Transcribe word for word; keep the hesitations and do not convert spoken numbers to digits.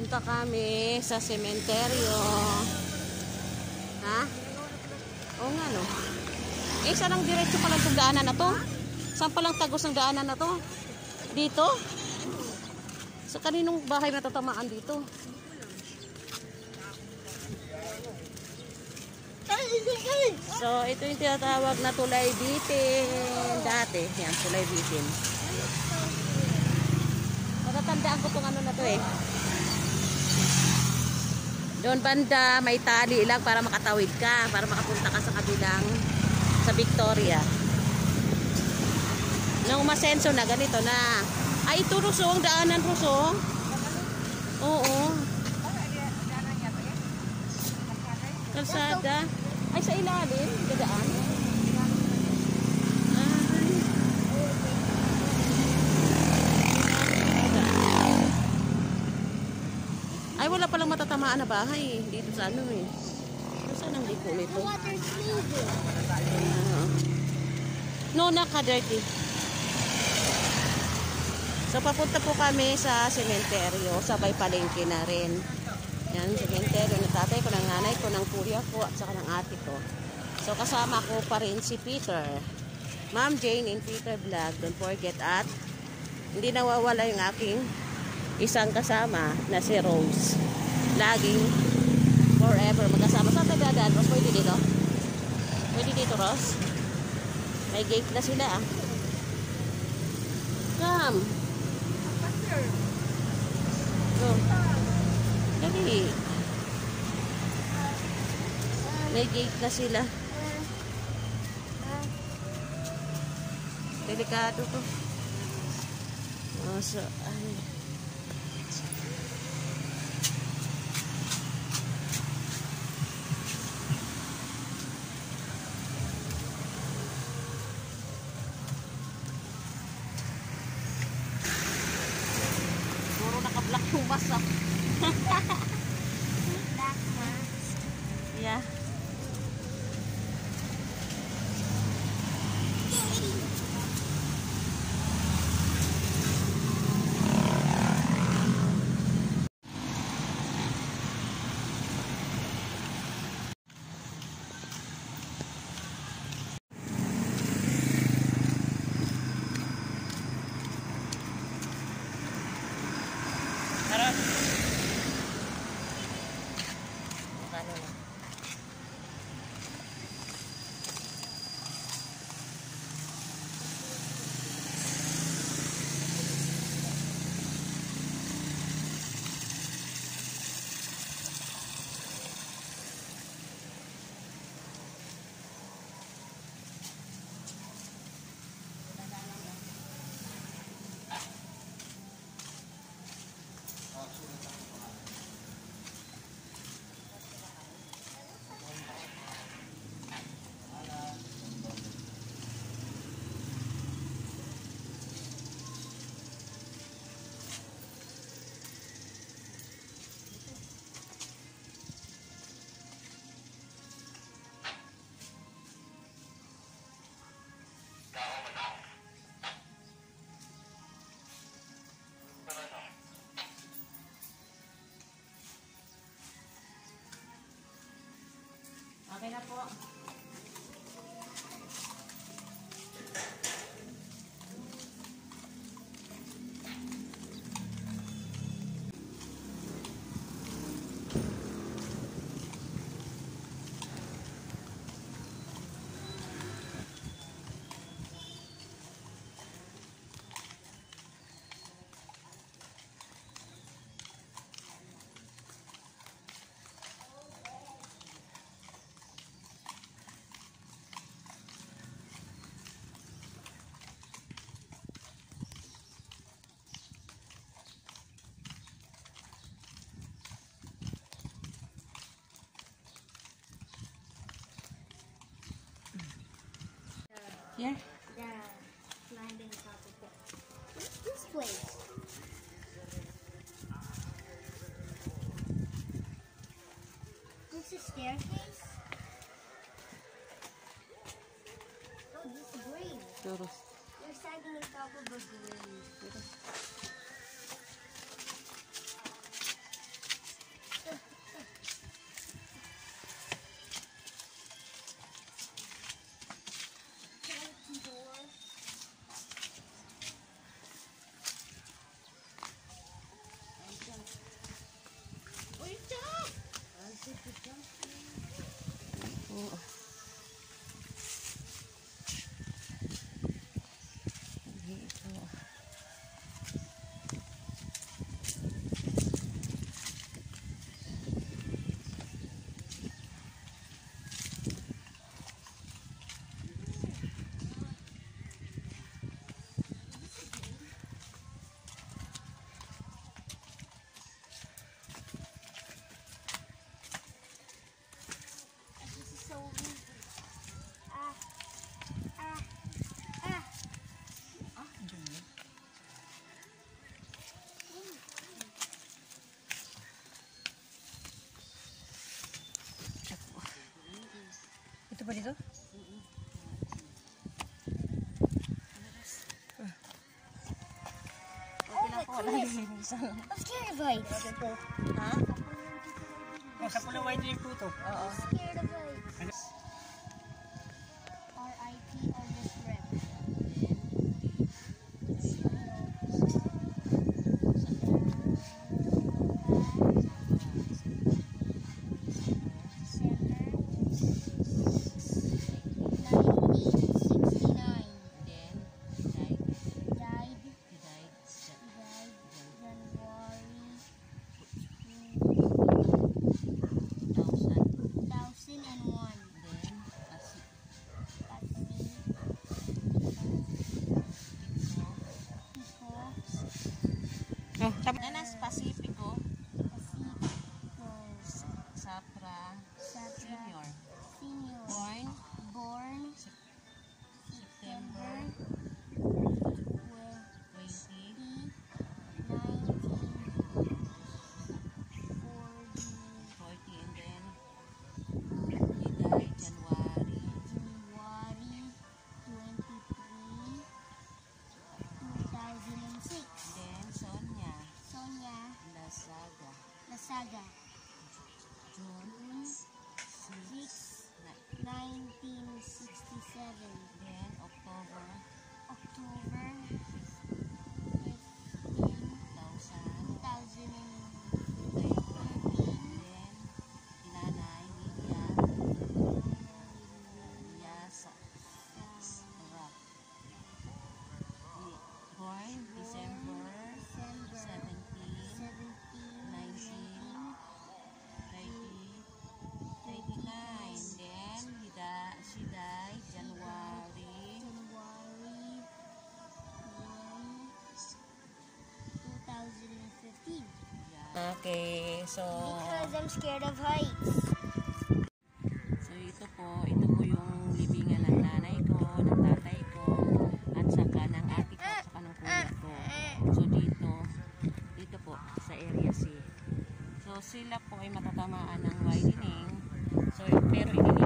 Punta kami sa sementeryo. Ha? Oo nga no. Eh, saan ang diretso palang itong daanan na to? Saan palang tagos ang daanan na to? Dito? Sa kaninong bahay na tatamaan dito? So, ito yung tinatawag na tulay bitin. Dati, yan, tulay bitin. Matatandaan ko itong ano na to eh. Doon banda, may tali lang para makatawid ka, para makapunta ka sa kabilang, sa Victoria. Nung umasenso na, ganito na. Ay, ito Ruso, ang daanan Ruso. Oo. Kalsada. Ay, sa ilalim, dadaan. Ay, wala palang matatamaan na bahay dito sa ano eh. Saan ang liko nito? Uh, no, naka-dirty. So, papunta po kami sa sementeryo. Sabay palengke na rin. Yan, sementeryo ng tatay ko, ng nanay ko, ng kuya ko, at saka ng ate ko. So, kasama ko pa rin si Peter. Ma'am Jane and Peter Vlog. Don't forget at hindi nawawala yung aking isang kasama na si Rose. Laging forever magkasama. Saan tayo dadaan, Rose? Pwede dito? Pwede dito, Rose? May gate na sila ah. Come. Go. Dali. May gate na sila. Delikado to. Oh, so, ay. Puro naka-black yung basa. Black mask. Yeah. Tara. Ano na? Okay na po. Yeah. The landing top of it. What's this place? This is staircase? Oh, this is grave. Terus. You're standing on top of a grave. dito? Okay lang po, wala yung isa lang. I'm scared of heights. Ha? Oh, sa pula white yung puto. Oo. I'm scared of heights. R I P or just rep? Oh, Nanas Pacifico Sapra Senior. Senior. Born Born September twenty, forty, and then he died January then Sonia Lasaga Lasaga, June six, nineteen sixty-seven. then October October thousand two thousand then Inanay Lydia Lydia Sa- Sarap. Born December seventeenth nineteen thirty-nine. Then he di- she died January twenty fifteen. Okay, so Because I'm scared of heights. so ito po, ito po yung libingan ng nanay ko, ng tatay ko, at saka ng ate ko, at saka ng kuya ko. So dito, dito po sa area C. So sila po ay matatamaan ng widening. So pero hindi